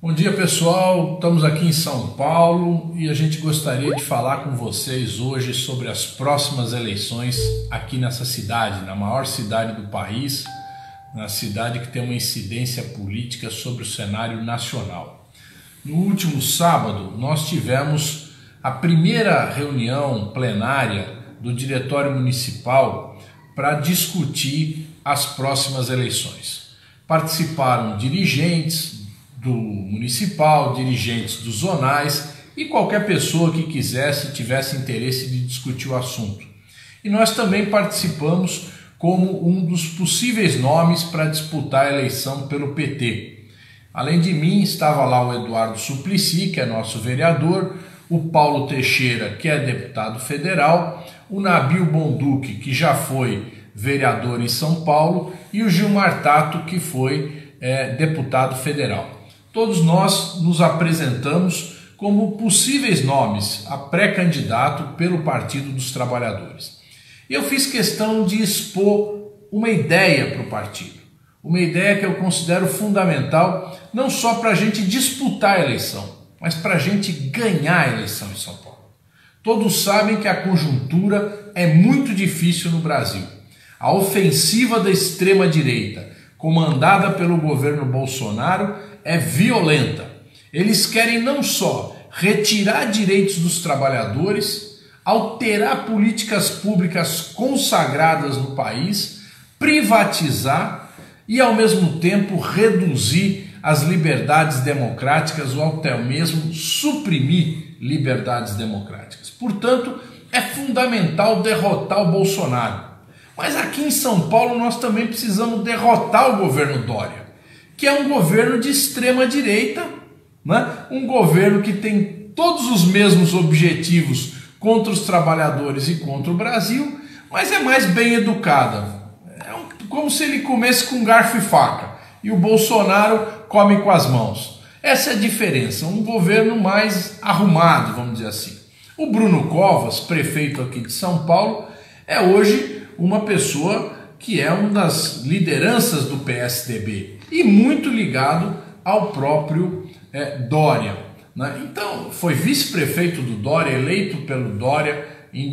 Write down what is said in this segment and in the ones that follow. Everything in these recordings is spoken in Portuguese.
Bom dia, pessoal. Estamos aqui em São Paulo e a gente gostaria de falar com vocês hoje sobre as próximas eleições aqui nessa cidade, na maior cidade do país, na cidade que tem uma incidência política sobre o cenário nacional. No último sábado, nós tivemos a primeira reunião plenária do Diretório Municipal para discutir as próximas eleições. Participaram dirigentes do municipal, dirigentes dos zonais e qualquer pessoa que quisesse, tivesse interesse de discutir o assunto. E nós também participamos como um dos possíveis nomes para disputar a eleição pelo PT. Além de mim, estava lá o Eduardo Suplicy, que é nosso vereador, o Paulo Teixeira, que é deputado federal, o Nabil Bonduque, que já foi vereador em São Paulo, e o Gilmar Tato, que foi deputado federal. Todos nós nos apresentamos como possíveis nomes a pré-candidato pelo Partido dos Trabalhadores. Eu fiz questão de expor uma ideia para o partido, uma ideia que eu considero fundamental não só para a gente disputar a eleição, mas para a gente ganhar a eleição em São Paulo. Todos sabem que a conjuntura é muito difícil no Brasil. A ofensiva da extrema-direita, comandada pelo governo Bolsonaro, é violenta. Eles querem não só retirar direitos dos trabalhadores, alterar políticas públicas consagradas no país, privatizar e, ao mesmo tempo, reduzir as liberdades democráticas ou até mesmo suprimir liberdades democráticas. Portanto, é fundamental derrotar o Bolsonaro. Mas aqui em São Paulo nós também precisamos derrotar o governo Dória, que é um governo de extrema-direita, né? Um governo que tem todos os mesmos objetivos contra os trabalhadores e contra o Brasil, mas é mais bem educado. Como se ele comesse com garfo e faca, e o Bolsonaro come com as mãos. Essa é a diferença, um governo mais arrumado, vamos dizer assim. O Bruno Covas, prefeito aqui de São Paulo, é hoje uma pessoa que é uma das lideranças do PSDB e muito ligado ao próprio Dória, né? Então, foi vice-prefeito do Dória, eleito pelo Dória em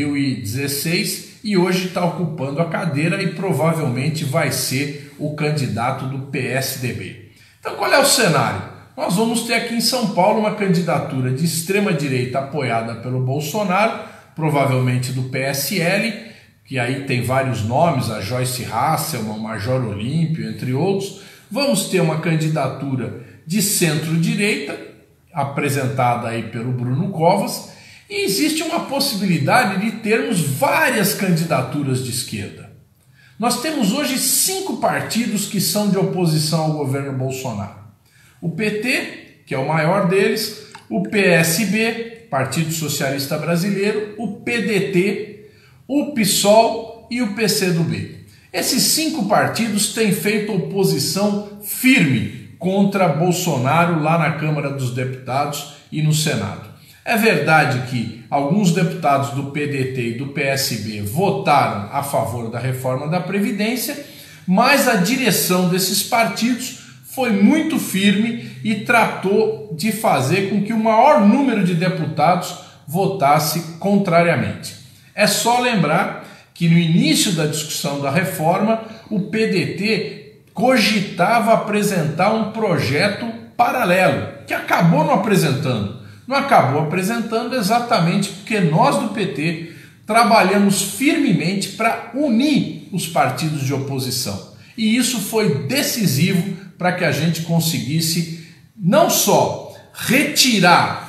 2016 e hoje está ocupando a cadeira e provavelmente vai ser o candidato do PSDB. Então, qual é o cenário? Nós vamos ter aqui em São Paulo uma candidatura de extrema-direita apoiada pelo Bolsonaro, provavelmente do PSL, que aí tem vários nomes, a Joyce Hasselmann, o Major Olímpio, entre outros. Vamos ter uma candidatura de centro-direita, apresentada aí pelo Bruno Covas, e existe uma possibilidade de termos várias candidaturas de esquerda. Nós temos hoje 5 partidos que são de oposição ao governo Bolsonaro. O PT, que é o maior deles, o PSB, Partido Socialista Brasileiro, o PDT, o PSOL e o PCdoB. Esses 5 partidos têm feito oposição firme contra Bolsonaro lá na Câmara dos Deputados e no Senado. É verdade que alguns deputados do PDT e do PSB votaram a favor da reforma da Previdência, mas a direção desses partidos foi muito firme e tratou de fazer com que o maior número de deputados votasse contrariamente. É só lembrar que no início da discussão da reforma, o PDT cogitava apresentar um projeto paralelo, que acabou não apresentando. Não acabou apresentando exatamente porque nós do PT trabalhamos firmemente para unir os partidos de oposição. E isso foi decisivo para que a gente conseguisse não só retirar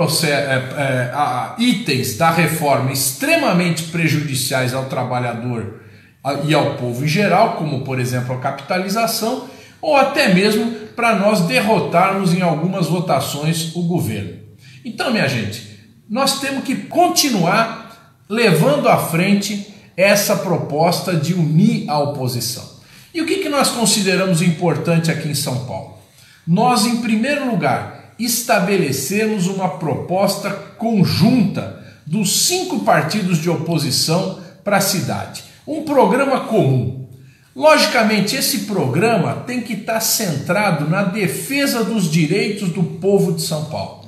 itens da reforma extremamente prejudiciais ao trabalhador e ao povo em geral, como por exemplo a capitalização, ou até mesmo para nós derrotarmos em algumas votações o governo. Então, minha gente, nós temos que continuar levando à frente essa proposta de unir a oposição. E o que nós consideramos importante aqui em São Paulo? Nós, em primeiro lugar, estabelecemos uma proposta conjunta dos 5 partidos de oposição para a cidade. Um programa comum. Logicamente, esse programa tem que estar centrado na defesa dos direitos do povo de São Paulo.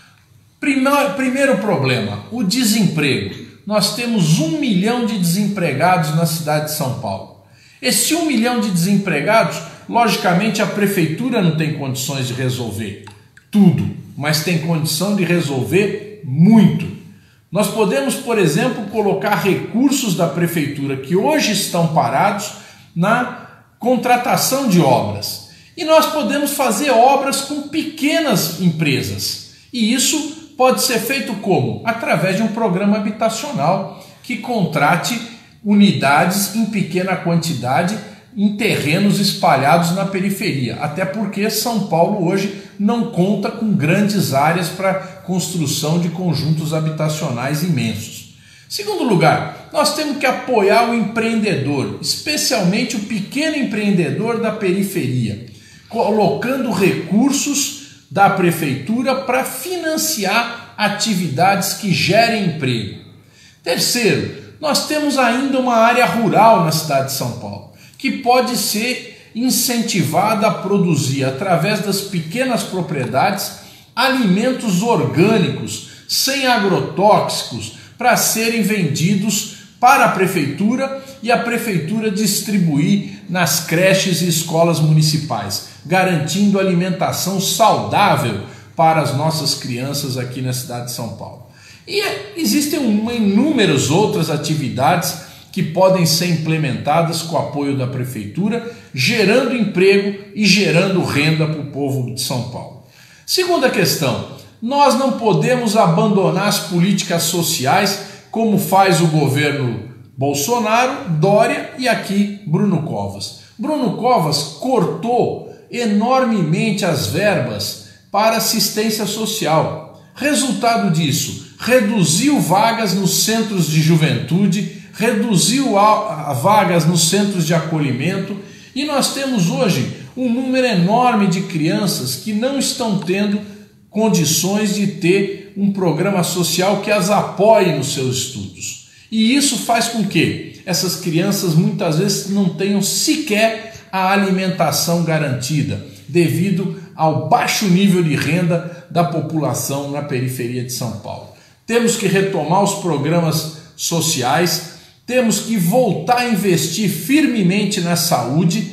Primeiro problema, o desemprego. Nós temos 1 milhão de desempregados na cidade de São Paulo. Esse 1 milhão de desempregados, logicamente a prefeitura não tem condições de resolver tudo, mas tem condição de resolver muito. Nós podemos, por exemplo, colocar recursos da prefeitura que hoje estão parados na contratação de obras. E nós podemos fazer obras com pequenas empresas. E isso pode ser feito como? Através de um programa habitacional que contrate unidades em pequena quantidade em terrenos espalhados na periferia. Até porque São Paulo hoje não conta com grandes áreas para construção de conjuntos habitacionais imensos. Segundo lugar, nós temos que apoiar o empreendedor, especialmente o pequeno empreendedor da periferia, colocando recursos da prefeitura para financiar atividades que gerem emprego. Terceiro, nós temos ainda uma área rural na cidade de São Paulo, que pode ser incentivada a produzir, através das pequenas propriedades, alimentos orgânicos, sem agrotóxicos, para serem vendidos para a prefeitura e a prefeitura distribuir nas creches e escolas municipais, garantindo alimentação saudável para as nossas crianças aqui na cidade de São Paulo. E existem inúmeras outras atividades que podem ser implementadas com o apoio da prefeitura, gerando emprego e gerando renda para o povo de São Paulo. Segunda questão, nós não podemos abandonar as políticas sociais como faz o governo Bolsonaro, Dória e aqui Bruno Covas. Bruno Covas cortou enormemente as verbas para assistência social. Resultado disso, reduziu vagas nos centros de juventude, reduziu vagas nos centros de acolhimento e nós temos hoje um número enorme de crianças que não estão tendo condições de ter um programa social que as apoie nos seus estudos. E isso faz com que essas crianças muitas vezes não tenham sequer a alimentação garantida, devido ao baixo nível de renda da população na periferia de São Paulo. Temos que retomar os programas sociais, temos que voltar a investir firmemente na saúde.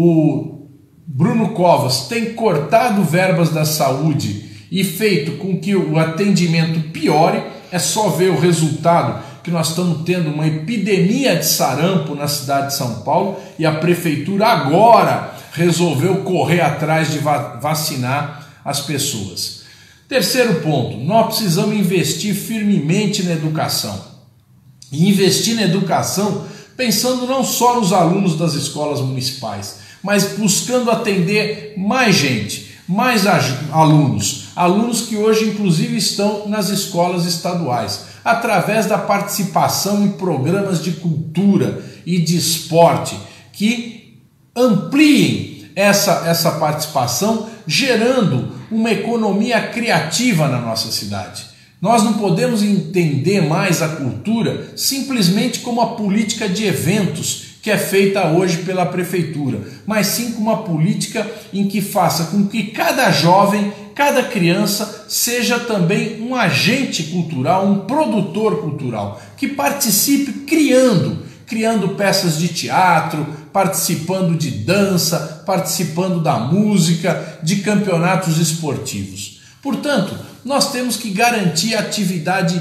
O Bruno Covas tem cortado verbas da saúde e feito com que o atendimento piore. É só ver o resultado, que nós estamos tendo uma epidemia de sarampo na cidade de São Paulo e a prefeitura agora resolveu correr atrás de vacinar as pessoas. Terceiro ponto, nós precisamos investir firmemente na educação. E investir na educação pensando não só nos alunos das escolas municipais, mas buscando atender mais gente, mais alunos que hoje inclusive estão nas escolas estaduais, através da participação em programas de cultura e de esporte, que ampliem essa participação, gerando uma economia criativa na nossa cidade. Nós não podemos entender mais a cultura simplesmente como a política de eventos que é feita hoje pela prefeitura, mas sim como uma política em que faça com que cada jovem, cada criança seja também um agente cultural, um produtor cultural, que participe criando peças de teatro, participando de dança, participando da música, de campeonatos esportivos. Portanto, nós temos que garantir a atividade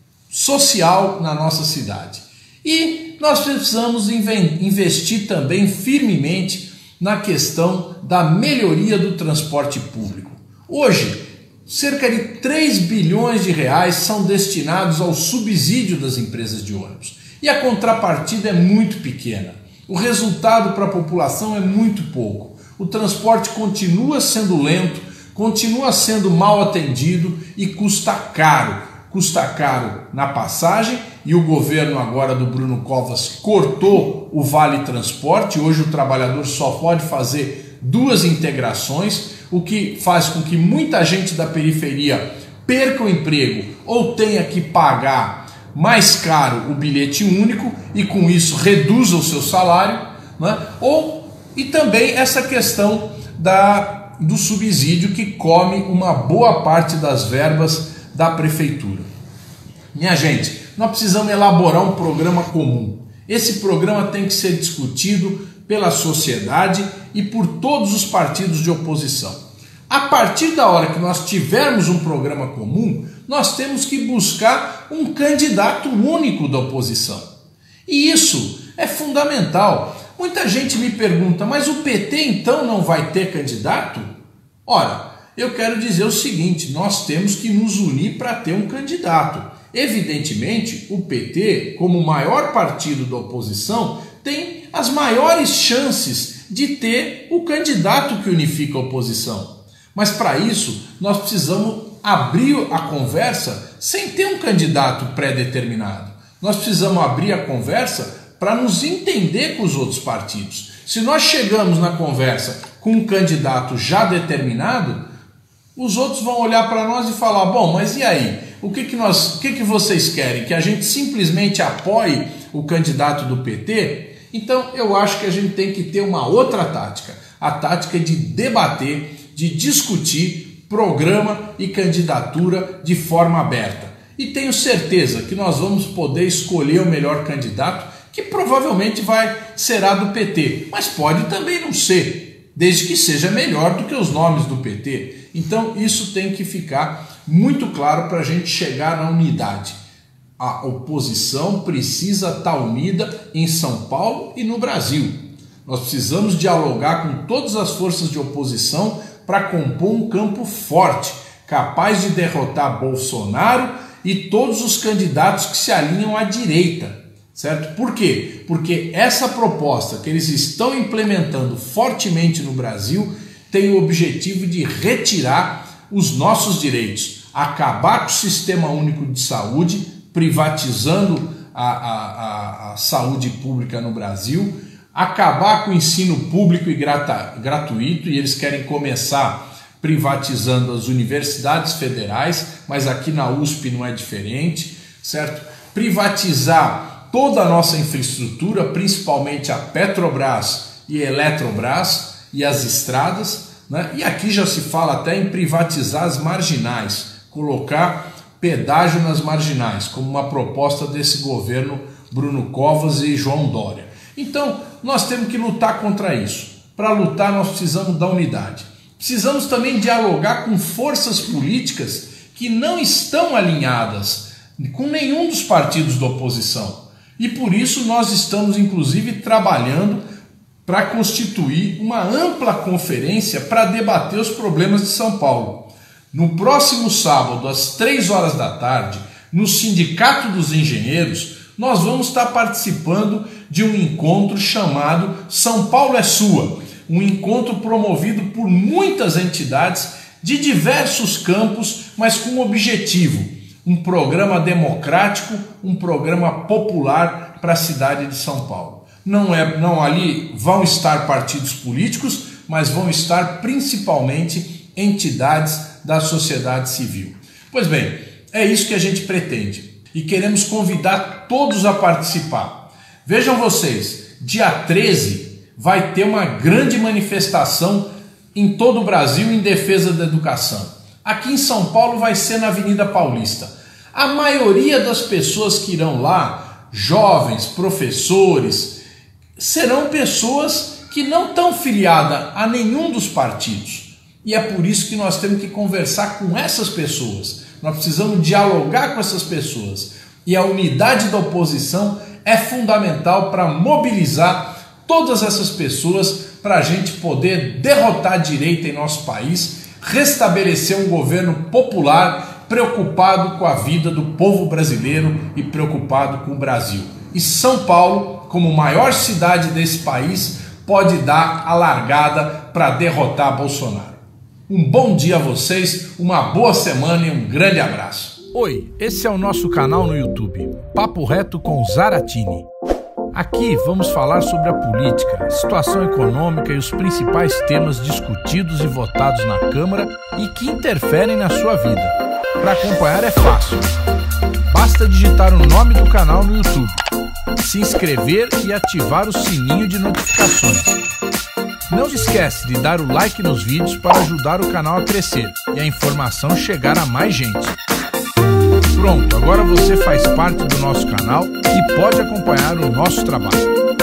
social na nossa cidade. E nós precisamos investir também firmemente na questão da melhoria do transporte público. Hoje, cerca de 3 bilhões de reais são destinados ao subsídio das empresas de ônibus. E a contrapartida é muito pequena. O resultado para a população é muito pouco. O transporte continua sendo lento, continua sendo mal atendido e custa caro. Custa caro na passagem, e o governo agora do Bruno Covas cortou o Vale Transporte. Hoje o trabalhador só pode fazer 2 integrações, o que faz com que muita gente da periferia perca o emprego ou tenha que pagar mais caro o bilhete único e com isso reduza o seu salário. né? E também essa questão do subsídio que come uma boa parte das verbas da prefeitura. Minha gente, nós precisamos elaborar um programa comum. Esse programa tem que ser discutido pela sociedade e por todos os partidos de oposição. A partir da hora que nós tivermos um programa comum, nós temos que buscar um candidato único da oposição. E isso é fundamental. Muita gente me pergunta, mas o PT então não vai ter candidato? Ora, eu quero dizer o seguinte, nós temos que nos unir para ter um candidato. Evidentemente, o PT, como o maior partido da oposição, tem as maiores chances de ter o candidato que unifica a oposição. Mas para isso, nós precisamos abrir a conversa sem ter um candidato pré-determinado. Nós precisamos abrir a conversa para nos entender com os outros partidos. Se nós chegamos na conversa com um candidato já determinado, os outros vão olhar para nós e falar, bom, mas e aí? O que vocês querem? Que a gente simplesmente apoie o candidato do PT? Então eu acho que a gente tem que ter uma outra tática. A tática de debater, de discutir programa e candidatura de forma aberta. E tenho certeza que nós vamos poder escolher o melhor candidato, que provavelmente será do PT, mas pode também não ser, desde que seja melhor do que os nomes do PT. Então isso tem que ficar muito claro para a gente chegar na unidade. A oposição precisa estar unida em São Paulo e no Brasil. Nós precisamos dialogar com todas as forças de oposição para compor um campo forte, capaz de derrotar Bolsonaro e todos os candidatos que se alinham à direita. Certo? Por quê? Porque essa proposta que eles estão implementando fortemente no Brasil tem o objetivo de retirar os nossos direitos, acabar com o Sistema Único de Saúde, privatizando a saúde pública no Brasil, acabar com o ensino público e gratuito, e eles querem começar privatizando as universidades federais, mas aqui na USP não é diferente, certo? Privatizar toda a nossa infraestrutura, principalmente a Petrobras e a Eletrobras e as estradas, né? E aqui já se fala até em privatizar as marginais, colocar pedágio nas marginais, como uma proposta desse governo Bruno Covas e João Dória. Então, nós temos que lutar contra isso. Para lutar, nós precisamos da unidade. Precisamos também dialogar com forças políticas que não estão alinhadas com nenhum dos partidos da oposição. E por isso nós estamos, inclusive, trabalhando para constituir uma ampla conferência para debater os problemas de São Paulo. No próximo sábado, às 3 horas da tarde, no Sindicato dos Engenheiros, nós vamos estar participando de um encontro chamado São Paulo é Sua, um encontro promovido por muitas entidades de diversos campos, mas com um objetivo, um programa democrático, um programa popular para a cidade de São Paulo. Não ali vão estar partidos políticos, mas vão estar principalmente entidades da sociedade civil. Pois bem, é isso que a gente pretende e queremos convidar todos a participar. Vejam vocês, dia 13 vai ter uma grande manifestação em todo o Brasil em defesa da educação. Aqui em São Paulo vai ser na Avenida Paulista. A maioria das pessoas que irão lá, jovens, professores, serão pessoas que não estão filiadas a nenhum dos partidos. E é por isso que nós temos que conversar com essas pessoas. Nós precisamos dialogar com essas pessoas. E a unidade da oposição é fundamental para mobilizar todas essas pessoas para a gente poder derrotar a direita em nosso país, restabelecer um governo popular preocupado com a vida do povo brasileiro e preocupado com o Brasil. E São Paulo, como maior cidade desse país, pode dar a largada para derrotar Bolsonaro. Um bom dia a vocês, uma boa semana e um grande abraço. Oi, esse é o nosso canal no YouTube, Papo Reto com Zaratini. Aqui vamos falar sobre a política, a situação econômica e os principais temas discutidos e votados na Câmara e que interferem na sua vida. Para acompanhar é fácil, basta digitar o nome do canal no YouTube, se inscrever e ativar o sininho de notificações. Não se esquece de dar o like nos vídeos para ajudar o canal a crescer e a informação chegar a mais gente. Pronto, agora você faz parte do nosso canal e pode acompanhar o nosso trabalho.